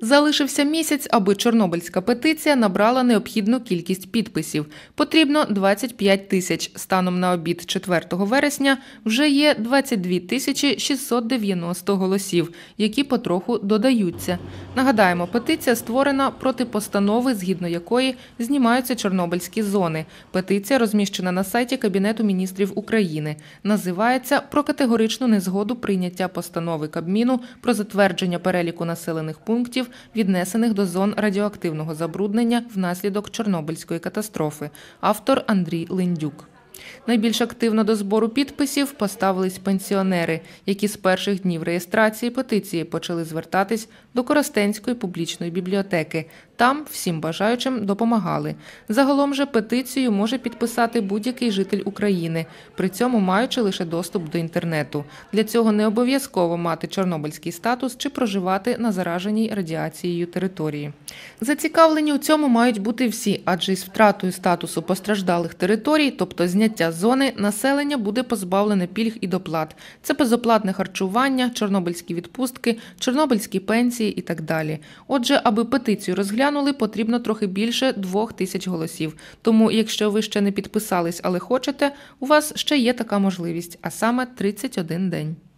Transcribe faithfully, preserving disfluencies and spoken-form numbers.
Залишився місяць, аби чорнобильська петиція набрала необхідну кількість підписів. Потрібно двадцять п'ять тисяч. Станом на обід четвертого вересня вже є двадцять дві тисячі шістсот дев'яносто голосів, які потроху додаються. Нагадаємо, петиція створена проти постанови, згідно якої знімаються чорнобильські зони. Петиція розміщена на сайті Кабінету міністрів України. Називається «Про категоричну незгоду прийняття постанови Кабміну про затвердження переліку населених пунктів, віднесених до зон радіоактивного забруднення внаслідок Чорнобильської катастрофи». Автор Андрій Линдюк. Найбільш активно до збору підписів поставились пенсіонери, які з перших днів реєстрації петиції почали звертатись до Коростенської публічної бібліотеки. Там всім бажаючим допомагали. Загалом же петицію може підписати будь-який житель України, при цьому маючи лише доступ до інтернету. Для цього не обов'язково мати чорнобильський статус чи проживати на зараженій радіацією території. Зацікавлені у цьому мають бути всі, адже із втратою статусу постраждалих територій, тобто зняття зони, населення буде позбавлене пільг і доплат. Це безоплатне харчування, чорнобильські відпустки, чорнобильські пенсії і так далі. Отже, аби петицію розглянули, потрібно трохи більше двох тисяч голосів. Тому, якщо ви ще не підписались, але хочете, у вас ще є така можливість, а саме тридцять один день.